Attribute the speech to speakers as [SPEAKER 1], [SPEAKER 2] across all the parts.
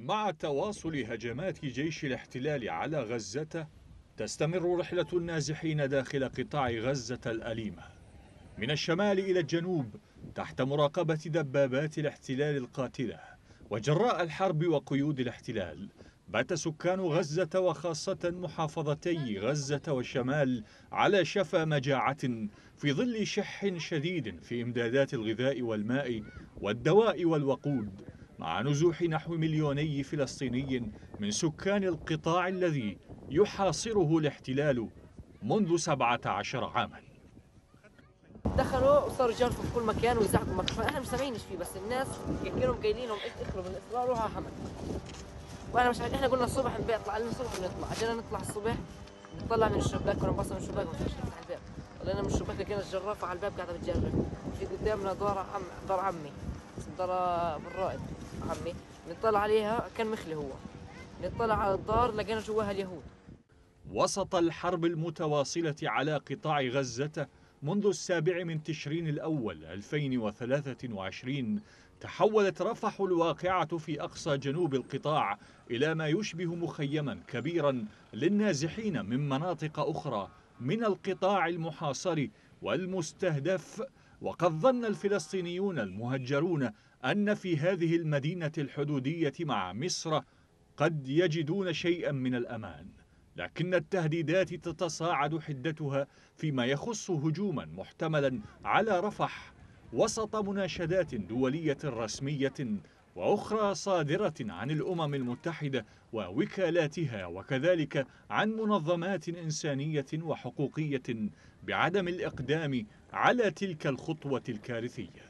[SPEAKER 1] مع تواصل هجمات جيش الاحتلال على غزة، تستمر رحلة النازحين داخل قطاع غزة الأليمة من الشمال إلى الجنوب تحت مراقبة دبابات الاحتلال القاتلة. وجراء الحرب وقيود الاحتلال، بات سكان غزة وخاصة محافظتي غزة والشمال على شفا مجاعة في ظل شح شديد في إمدادات الغذاء والماء والدواء والوقود، مع نزوح نحو مليوني فلسطيني من سكان القطاع الذي يحاصره الاحتلال منذ 17 عاما.
[SPEAKER 2] دخلوا وصاروا يجرفوا في كل مكان ويزعقوا مكان، احنا مش سامعين ايش فيه، بس الناس كانوا قايلينهم اخروا من الاسرار روحوا على حمد. وانا مش عارف، احنا قلنا الصبح بيطلع لنا الصبح بنطلع، عشان نطلع الصبح نطلع من الشباك، كنا نبصر من الشباك ما فيش نفتح الباب، طلعنا من الشباك لقينا الجرافه على الباب قاعده بتجرف، في قدامنا دار عمي اسمه دار بالرائد عمي، نطلع عليها كان مخلي هو، نطلع على الدار لقينا جواها اليهود.
[SPEAKER 1] وسط الحرب المتواصلة على قطاع غزة منذ 7 من تشرين الأول 2023، تحولت رفح الواقعة في أقصى جنوب القطاع إلى ما يشبه مخيما كبيرا للنازحين من مناطق أخرى من القطاع المحاصر والمستهدف. وقد ظن الفلسطينيون المهجرون أن في هذه المدينة الحدودية مع مصر قد يجدون شيئا من الأمان، لكن التهديدات تتصاعد حدتها فيما يخص هجوما محتملا على رفح، وسط مناشدات دولية رسمية وأخرى صادرة عن الأمم المتحدة ووكالاتها، وكذلك عن منظمات إنسانية وحقوقية بعدم الإقدام على تلك الخطوة الكارثية.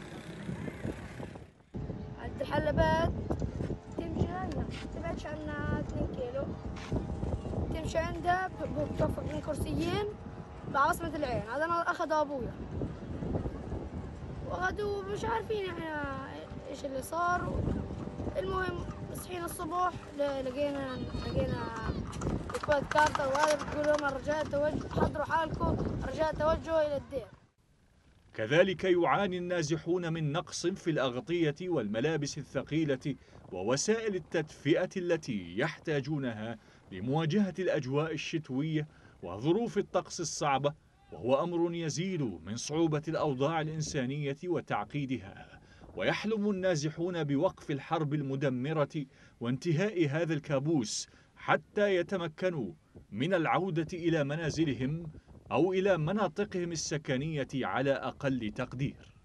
[SPEAKER 3] عند الحلبات تمشي هنا تبعدش عنها 2 كيلو، تمشي عندها بتوفق من كرسيين بعاصمة العين، هذا أنا أخذ أبويا وأخذوا مش عارفين إحنا إيش اللي صار. المهم صحينا الصبح لقينا إخوات كارتر وهذا بتقول لهم الرجال حضروا حالكم، الرجال توجهوا إلى الدير.
[SPEAKER 1] كذلك يعاني النازحون من نقص في الأغطية والملابس الثقيلة ووسائل التدفئة التي يحتاجونها لمواجهة الأجواء الشتوية وظروف الطقس الصعبة، وهو أمر يزيد من صعوبة الأوضاع الإنسانية وتعقيدها. ويحلم النازحون بوقف الحرب المدمرة وانتهاء هذا الكابوس حتى يتمكنوا من العودة إلى منازلهم أو إلى مناطقهم السكنية على أقل تقدير.